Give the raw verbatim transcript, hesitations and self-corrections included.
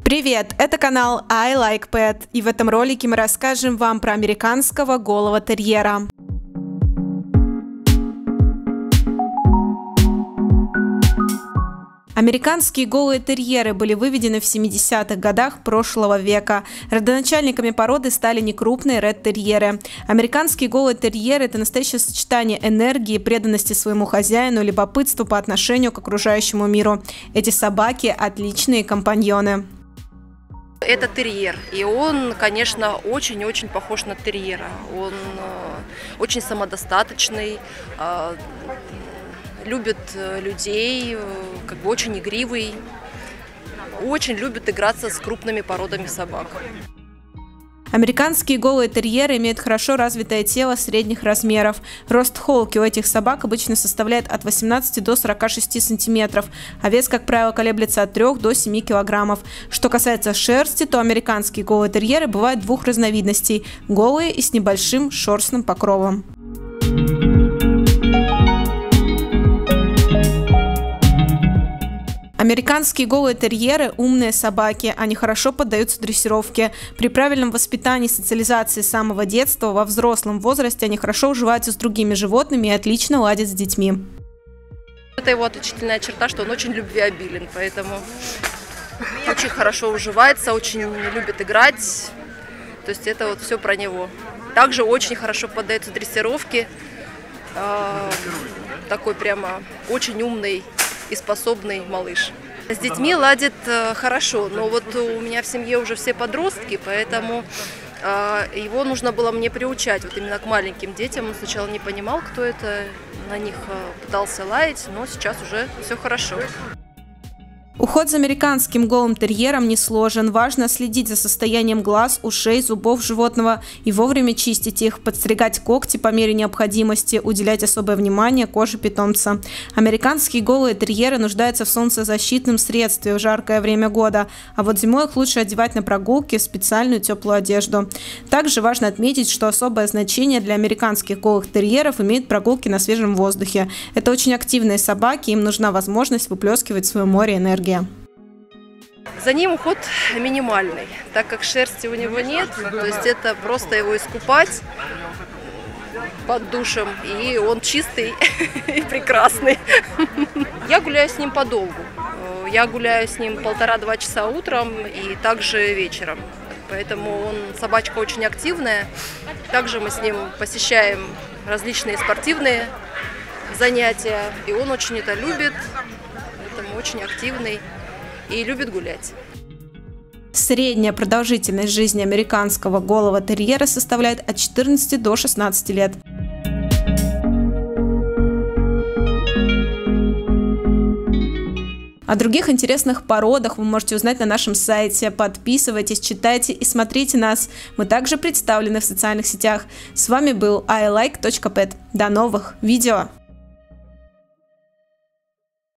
Привет, это канал I Like Pet, и в этом ролике мы расскажем вам про американского голого терьера. Американские голые терьеры были выведены в семидесятых годах прошлого века. Родоначальниками породы стали некрупные ред-терьеры. Американские голые терьеры – это настоящее сочетание энергии, преданности своему хозяину, любопытства по отношению к окружающему миру. Эти собаки – отличные компаньоны. Это терьер, и он, конечно, очень-очень похож на терьера. Он э, очень самодостаточный, э, любит людей, э, как бы очень игривый, очень любит играться с крупными породами собак. Американские голые терьеры имеют хорошо развитое тело средних размеров. Рост холки у этих собак обычно составляет от восемнадцати до сорока шести сантиметров, а вес, как правило, колеблется от трёх до семи килограммов. Что касается шерсти, то американские голые терьеры бывают двух разновидностей – голые и с небольшим шерстным покровом. Американские голые терьеры – умные собаки, они хорошо поддаются дрессировке. При правильном воспитании и социализации с самого детства во взрослом возрасте они хорошо уживаются с другими животными и отлично ладят с детьми. Это его отличительная черта, что он очень любвеобилен, поэтому очень хорошо уживается, очень любит играть. То есть это вот все про него. Также очень хорошо поддается дрессировке. Такой прямо очень умный и способный малыш. С детьми ладит э, хорошо, но вот у меня в семье уже все подростки, поэтому э, его нужно было мне приучать вот именно к маленьким детям. Он сначала не понимал, кто это, на них э, пытался лаять, но сейчас уже все хорошо. Уход за американским голым терьером несложен. Важно следить за состоянием глаз, ушей, зубов животного и вовремя чистить их, подстригать когти по мере необходимости, уделять особое внимание коже питомца. Американские голые терьеры нуждаются в солнцезащитном средстве в жаркое время года, а вот зимой их лучше одевать на прогулки в специальную теплую одежду. Также важно отметить, что особое значение для американских голых терьеров имеют прогулки на свежем воздухе. Это очень активные собаки, им нужна возможность выплескивать в свое море энергии. За ним уход минимальный, так как шерсти у него нет, то есть это просто его искупать под душем, и он чистый и прекрасный. Я гуляю с ним подолгу. Я гуляю с ним полтора-два часа утром и также вечером. Поэтому он собачка очень активная. Также мы с ним посещаем различные спортивные занятия, и он очень это любит. Поэтому очень активный и любит гулять. Средняя продолжительность жизни американского голого терьера составляет от четырнадцати до шестнадцати лет. О других интересных породах вы можете узнать на нашем сайте. Подписывайтесь, читайте и смотрите нас. Мы также представлены в социальных сетях. С вами был I Like точка Pet. До новых видео!